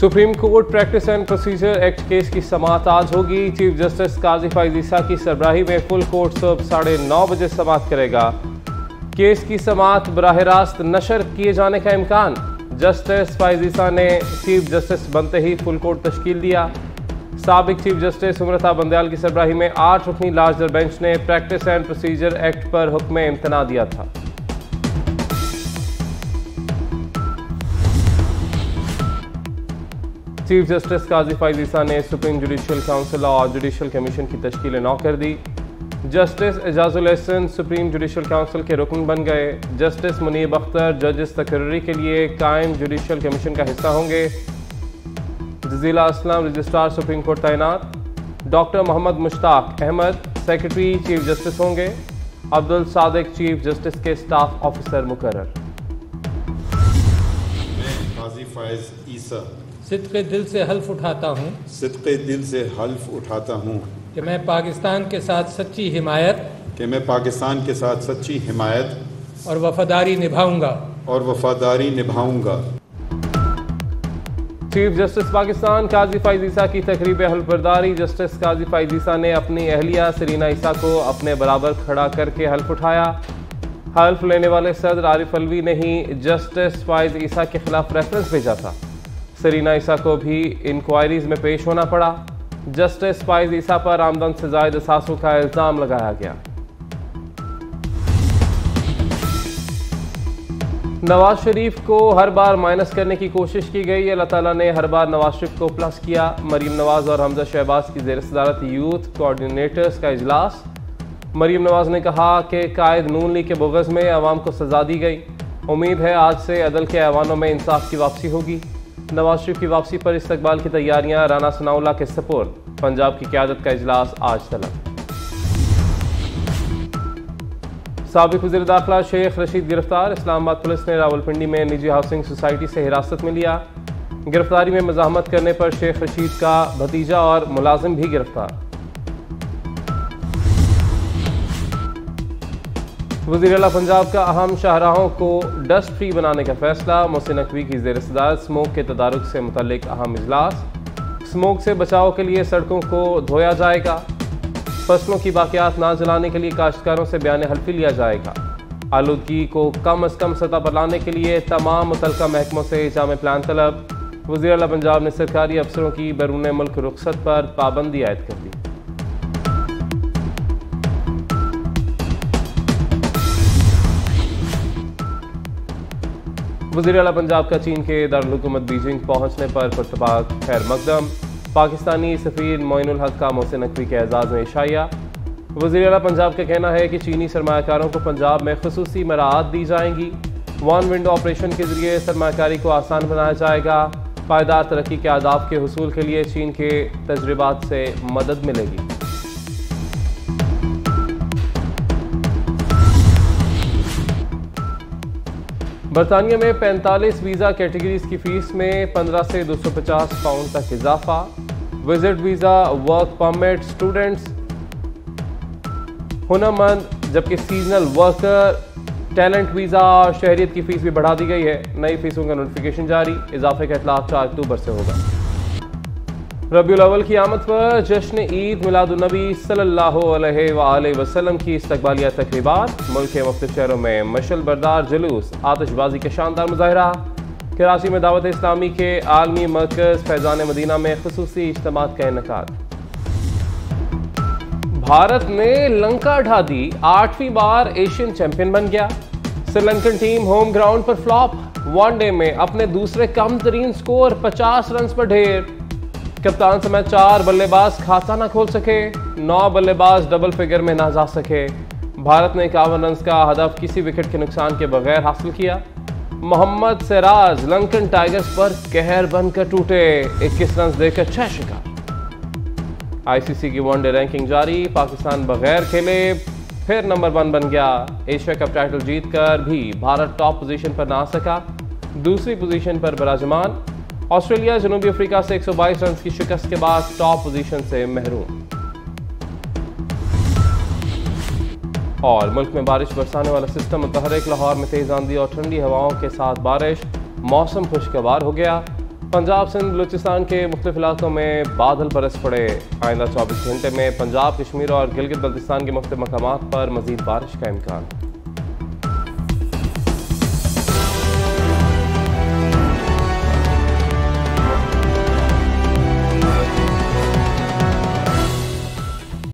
Supreme Court Practice and Procedure Act case की समाअत आज होगी। चीफ जस्टिस काजी फैज ईसा की सरबराही में फुल कोर्ट सुबह 9:30 बजे समाअत करेगा। केस की समाअत बराह रास्त नशर किए जाने का इम्कान। जस्टिस फैज ईसा ने चीफ जस्टिस बनते ही फुल कोर्ट तश्कील दिया। साबिक चीफ जस्टिस उमरता बंदयाल की सरबराही में 8 रुकनी लार्जर बेंच ने प्रैक्टिस एंड प्रोसीजर एक्ट पर हुक्म इम्तना दिया था। चीफ जस्टिस काजी फैज ईसा ने सुप्रीम जुडिशल काउंसिल और जुडिशल कमीशन की तश्कील नौ कर दी। Justice Ijazul Ahsan Supreme Judicial Council के रुकन बन गए। जस्टिस मुनीब अख्तर जजेस तकर्री के लिए कायम जुडिशल कमीशन का हिस्सा होंगे। Jazeela Aslam registrar Supreme Court तैनात। Doctor Mohammad Mushtaq Ahmed secretary Chief Justice होंगे। अब्दुल सादिक चीफ जस्टिस के स्टाफ ऑफिसर मुकर्रर। मैं काजी फैज ईसा सिद्क़े दिल से हल्फ उठाता हूँ कि मैं पाकिस्तान के साथ सच्ची हिमायत और वफादारी निभाऊंगा। चीफ जस्टिस पाकिस्तान काजी फैज ईसा की तकरीब हल्फबरदारी। जस्टिस काजी फैज ईसा ने अपनी अहलिया सरीना ईसा को अपने बराबर खड़ा करके हल्फ उठाया। हल्फ लेने वाले सदर आरिफ अलवी ने ही जस्टिस फैज ईसा के खिलाफ रेफरेंस भेजा था। सरीना ईसा को भी इंक्वायरीज में पेश होना पड़ा। जस्टिस फैज ईसा पर आमदन से जायद असासों का इल्जाम लगाया गया। नवाज शरीफ को हर बार माइनस करने की कोशिश की गई। अल्लाह ताला ने हर बार नवाज शरीफ को प्लस किया। मरीम नवाज और हमजा शहबाज की ज़ेर सदारत यूथ कोऑर्डिनेटर्स का इजलास। मरीम नवाज ने कहा कि कायद नून लीग के बुग़्ज़ में अवाम को सजा दी गई। उम्मीद है आज से अदल के ऐवानों में इंसाफ की वापसी होगी। नवाज शरीफ की वापसी पर इस्तकबाल की तैयारियां राना सनाउल्लाह के सपोर्ट। पंजाब की क़यादत का इजलास आज तलब। साबिक़ वज़ीर दाखिला शेख रशीद गिरफ्तार। इस्लामाबाद पुलिस ने रावलपिंडी में निजी हाउसिंग सोसाइटी से हिरासत में लिया। गिरफ्तारी में मज़ाहमत करने पर शेख रशीद का भतीजा और मुलाजिम भी गिरफ्तार। वज़ीर आला पंजाब का अहम शाहराहों को डस्ट फ्री बनाने का फैसला। मोहसिन नकवी की ज़ेर सदारत स्मोक के तदारुक से मुतल्लिक अहम इजलास। स्मोक से बचाव के लिए सड़कों को धोया जाएगा। फसलों की बाकियात ना जलाने के लिए काश्तकारों से बयान हल्फी लिया जाएगा। आलूदगी को कम अज़ कम सतह पर लाने के लिए तमाम मुतल्लिका महकमों से जामे प्लान तलब। वज़ीर आला पंजाब ने सरकारी अफसरों की बैरून मुल्क रुखसत पर पाबंदी आयद कर दी। वज़ीर आला पंजाब का चीन के दारुल हुकूमत बीजिंग पहुंचने पर पुरतपाक खैर मकदम। पाकिस्तानी सफ़ीर मोइनुल हक का मोहसिन नकवी के एजाज़ में इशाया। वज़ीर आला पंजाब का कहना है कि चीनी सरमायाकारों को पंजाब में खुसूसी मराहत दी जाएंगी। वन विंडो ऑपरेशन के जरिए सरमायाकारी को आसान बनाया जाएगा। पायदार तरक्की के आदाब के हुसूल के लिए चीन के तजर्बात से मदद मिलेगी। बरतानिया में 45 वीज़ा कैटेगरीज की फ़ीस में 15 से 250 पाउंड तक इजाफा। Visit visa, work permit, students, हुनरमंद, जबकि सीजनल वर्कर, टैलेंट वीज़ा और शहरियत की फ़ीस भी बढ़ा दी गई है। नई फ़ीसों का नोटिफिकेशन जारी। इजाफे का इतलाक़ 4 अक्टूबर से होगा। रबीउल अव्वल की आमद पर जश्न ईद मिलादुन्नबी सल्लल्लाहु अलैहि वसल्लम की इस्तकबालिया तक़रीबात। मुल्क के मुख्तलिफ शहरों में मशल बरदार जुलूस, आतिशबाजी का शानदार मुज़ाहरा। कराची में दावत इस्लामी के आलमी मरकज़ फैज़ान मदीना में खुसूसी इज्तिमात का इनेकाद। भारत ने लंका ढा दी। 8वीं बार एशियन चैंपियन बन गया। श्रीलंकन टीम होम ग्राउंड पर फ्लॉप। वनडे में अपने दूसरे कम तरीन स्कोर 50 रन पर ढेर। कप्तान समेत 4 बल्लेबाज खाता ना खोल सके। 9 बल्लेबाज डबल फिगर में ना जा सके। भारत ने 51 रन का हदफ किसी विकेट के नुकसान के बगैर हासिल किया। मोहम्मद सिराज लंकन टाइगर्स पर कहर बनकर टूटे। 21 रन देकर 6 शिकार। आईसीसी की वनडे रैंकिंग जारी। पाकिस्तान बगैर खेले फिर नंबर 1 बन गया। एशिया कप टाइटल जीतकर भी भारत टॉप पोजीशन पर ना आ सका। दूसरी पोजीशन पर बराजमान। ऑस्ट्रेलिया जनूबी अफ्रीका से 122 रन की शिकस्त के बाद टॉप पोजीशन से महरूम। और मुल्क में बारिश बरसाने वाला सिस्टम मुतहर्रिक। लाहौर में तेज आंधी और ठंडी हवाओं के साथ बारिश। मौसम खुशगवार हो गया। पंजाब सिंध बलूचिस्तान के मुख्तलिफ इलाकों में बादल बरस पड़े। आइंदा 24 घंटे में पंजाब, कश्मीर और गिलगित बल्तिस्तान के मुख्तलिफ मकामात पर मजीद बारिश का इम्कान।